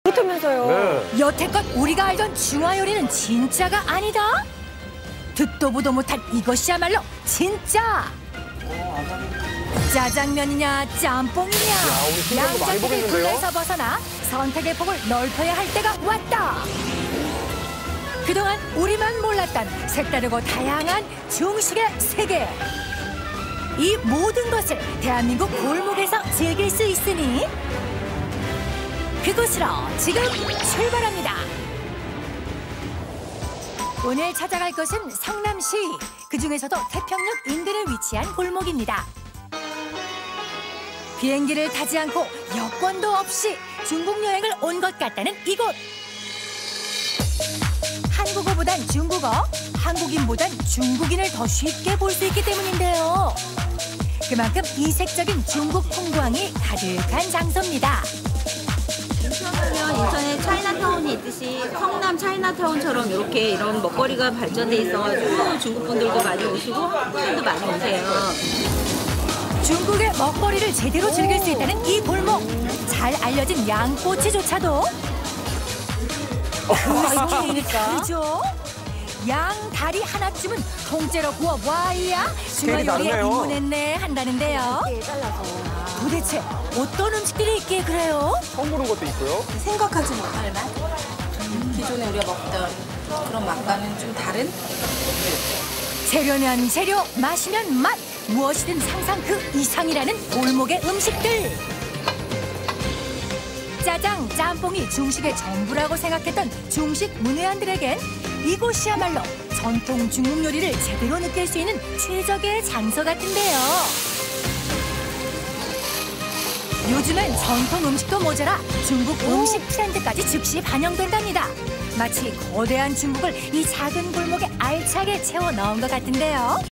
그렇다면서요. 네. 여태껏 우리가 알던 중화 요리는 진짜가 아니다. 듣도 보도 못한 이것이야말로 진짜. 짜장면이냐 짬뽕이냐 우리 신기한 거 많이 양쪽의 보겠는데요? 굴레에서 벗어나 선택의 폭을 넓혀야 할 때가 왔다. 그동안 우리만 몰랐던 색다르고 다양한 중식의 세계. 이 모든 것을 대한민국 골목에서 즐길 수 있으니 그곳으로 지금 출발합니다. 오늘 찾아갈 곳은 성남시, 그중에서도 태평역 인근에 위치한 골목입니다. 비행기를 타지 않고 여권도 없이 중국 여행을 온 것 같다는 이곳. 한국어보단 중국어, 한국인보단 중국인을 더 쉽게 볼 수 있기 때문인데요. 그만큼 이색적인 중국 풍광이 가득한 장소입니다. 인천하면 인천에 차이나타운이 있듯이 성남 차이나타운처럼 이렇게 이런 먹거리가 발전돼 있어가지고 중국 분들도 많이 오시고 한국인도 많이 오세요. 중국의 먹거리를 제대로 즐길 수 있다는 이 골목. 잘 알려진 양꼬치조차도 그 크죠? 양 다리 하나쯤은 통째로 구워 와이야 중화 요리에 다르네요. 입문했네 한다는데요. 도대체 어떤 음식들이 있기에 그래요? 처음 보는 것도 있고요. 생각하지 못할 맛? 기존에 우리가 먹던 그런 맛과는 좀 다른? 재료면 재료, 마시면 맛. 무엇이든 상상 그 이상이라는 골목의 음식들. 짜장, 짬뽕이 중식의 전부라고 생각했던 중식 문외한들에겐 이곳이야말로 전통 중국 요리를 제대로 느낄 수 있는 최적의 장소 같은데요. 요즘엔 전통 음식도 모자라 중국 음식 트렌드까지 즉시 반영된답니다. 마치 거대한 중국을 이 작은 골목에 알차게 채워 넣은 것 같은데요.